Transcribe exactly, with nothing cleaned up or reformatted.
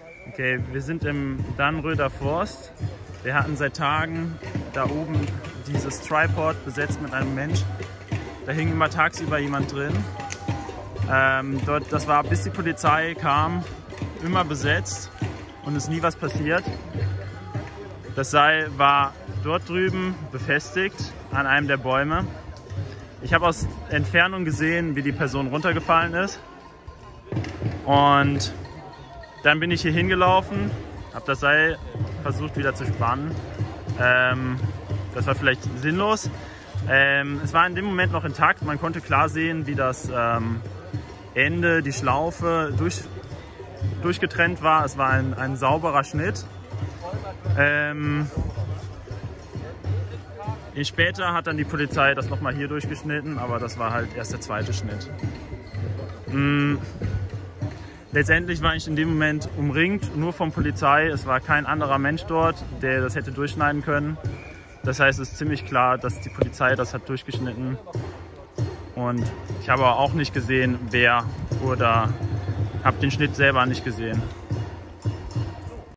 Okay, wir sind im Dannenröder Forst. Wir hatten seit Tagen da oben dieses Tripod besetzt mit einem Mensch. Da hing immer tagsüber jemand drin. Ähm, dort, das war, bis die Polizei kam, immer besetzt und es ist nie was passiert. Das Seil war dort drüben befestigt an einem der Bäume. Ich habe aus Entfernung gesehen, wie die Person runtergefallen ist. Und dann bin ich hier hingelaufen, habe das Seil versucht wieder zu spannen. Ähm, das war vielleicht sinnlos. Ähm, es war in dem Moment noch intakt. Man konnte klar sehen, wie das ähm, Ende, die Schlaufe durch, durchgetrennt war. Es war ein, ein sauberer Schnitt. Ähm, später hat dann die Polizei das nochmal hier durchgeschnitten, aber das war halt erst der zweite Schnitt. Mm, letztendlich war ich in dem Moment umringt, nur von Polizei. Es war kein anderer Mensch dort, der das hätte durchschneiden können. Das heißt, es ist ziemlich klar, dass die Polizei das hat durchgeschnitten. Und ich habe auch nicht gesehen, wer, oder habe den Schnitt selber nicht gesehen.